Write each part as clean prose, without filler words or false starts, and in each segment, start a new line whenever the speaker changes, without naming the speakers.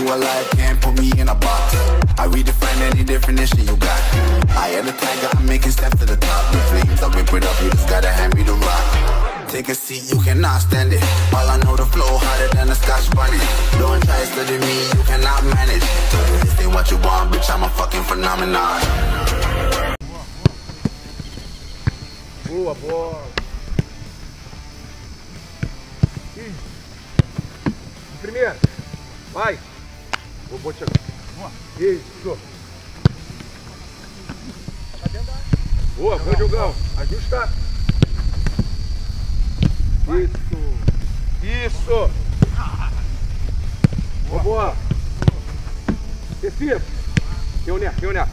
to a life, can't put me in a box. I redefine any definition you got. I am the tiger, I'm making steps to the top. The flames, I rip it up, you just gotta hand me the rock. Take a seat, you cannot stand it. All I know, the flow harder than a Scotch bonnet. Don't try study me, you cannot manage. This ain't what you want, bitch, I'm a fucking phenomenon.
Boa, boa. Primeiro, vai. Vou chegar. Isso. Boa, bom jogão. Ajusta. Isso. Boa. Desce. Reúne.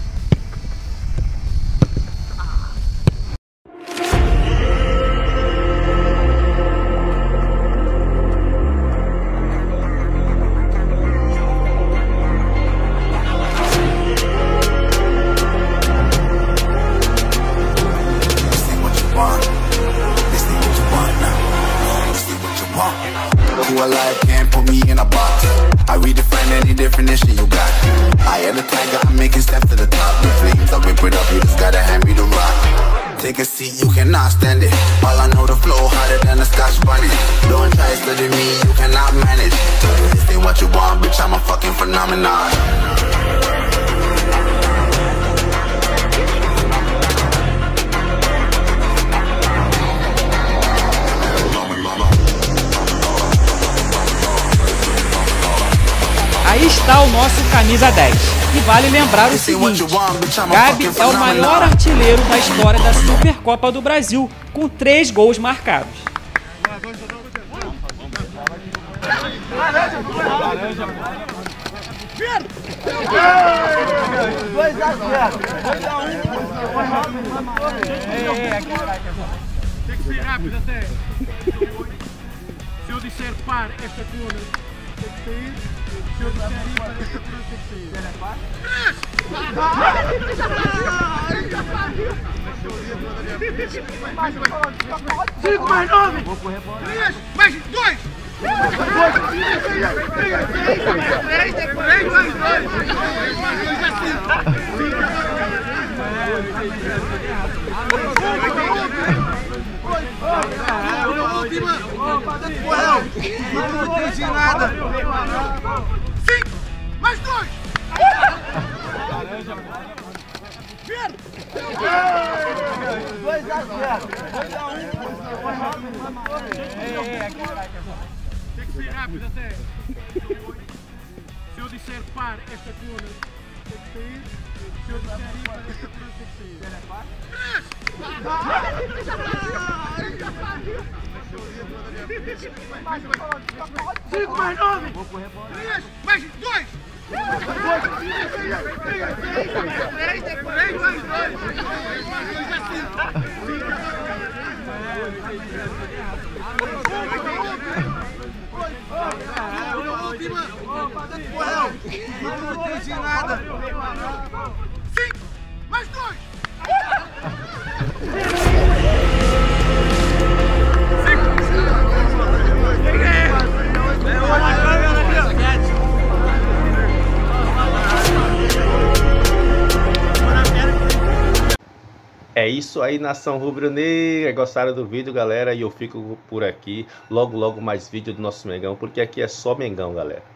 To a life, can't put me in a box. I redefine any definition you got. I am the tiger, I'm making steps to the top. The flames, I rip it up, you just gotta hand me the rock. Take a seat, you cannot stand it. All I know, the flow harder than a Scotch bonnet. Don't try study me, you cannot manage. This ain't what you want, bitch, I'm a fucking phenomenon.
Aí está o nosso camisa 10. E vale lembrar o seguinte, Gabi é o maior artilheiro da história da Supercopa do Brasil, com 3 gols marcados.
Tem que ser rápido até. Se eu disser par, esta coluna tem que sair. Se eu disser ímpar, esta coluna tem que sair. 5 mais 9! 3 mais 2! Última! Não entendi nada! 5 mais 2! Verde! 2 a 0! Tem que ser rápido até. Se eu disser par, esta coluna tem que sair. Se eu disser ímpar, esta coluna tem que sair. 5 mais 9! 3 mais 2! 3 mais 2! Última! Não entendi nada! 5 mais 2!
É isso aí, nação rubro-negra. Gostaram do vídeo, galera? E eu fico por aqui. Logo mais vídeo do nosso Mengão, porque aqui é só Mengão, galera.